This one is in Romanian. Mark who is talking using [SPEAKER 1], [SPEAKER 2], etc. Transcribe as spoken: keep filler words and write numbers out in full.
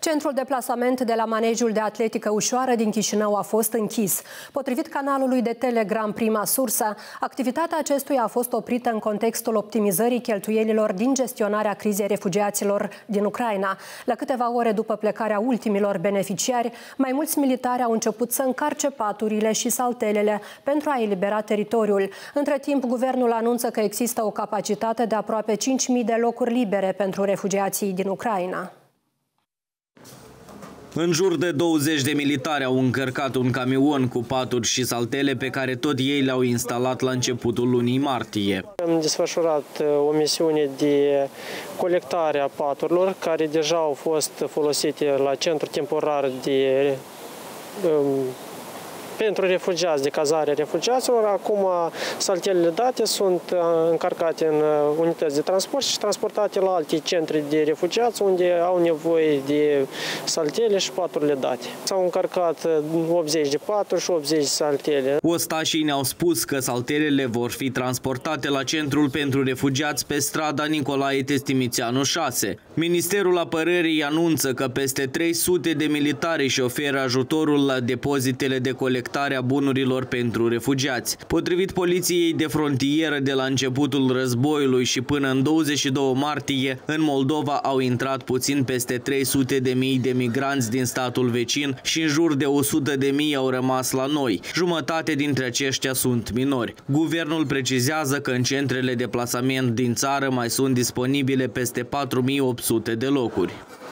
[SPEAKER 1] Centrul de plasament de la manejul de atletică ușoară din Chișinău a fost închis. Potrivit canalului de Telegram Prima Sursă, activitatea acestuia a fost oprită în contextul optimizării cheltuielilor din gestionarea crizei refugiaților din Ucraina. La câteva ore după plecarea ultimilor beneficiari, mai mulți militari au început să încarce paturile și saltelele pentru a elibera teritoriul. Între timp, guvernul anunță că există o capacitate de aproape cinci mii de locuri libere pentru refugiații din Ucraina.
[SPEAKER 2] În jur de douăzeci de militari au încărcat un camion cu paturi și saltele pe care tot ei le-au instalat la începutul lunii martie.
[SPEAKER 3] Am desfășurat o misiune de colectare a paturilor care deja au fost folosite la centru temporar de um, pentru refugiați, de cazare refugiaților. Acum saltelele date sunt încărcate în unități de transport și transportate la alte centre de refugiați unde au nevoie de saltele și paturile date. S-au încărcat optzeci de paturi și optzeci de saltele.
[SPEAKER 2] Ostașii ne-au spus că saltelele vor fi transportate la Centrul pentru Refugiați pe strada Nicolae Testimițeanu șase. Ministerul Apărării anunță că peste trei sute de militari își oferă ajutorul la depozitele de colectare a bunurilor pentru refugiați. Potrivit Poliției de Frontieră, de la începutul războiului și până în douăzeci și doi martie, în Moldova au intrat puțin peste trei sute de mii de migranți din statul vecin și în jur de o sută de mii au rămas la noi. Jumătate dintre aceștia sunt minori. Guvernul precizează că în centrele de plasament din țară mai sunt disponibile peste patru mii opt sute de locuri.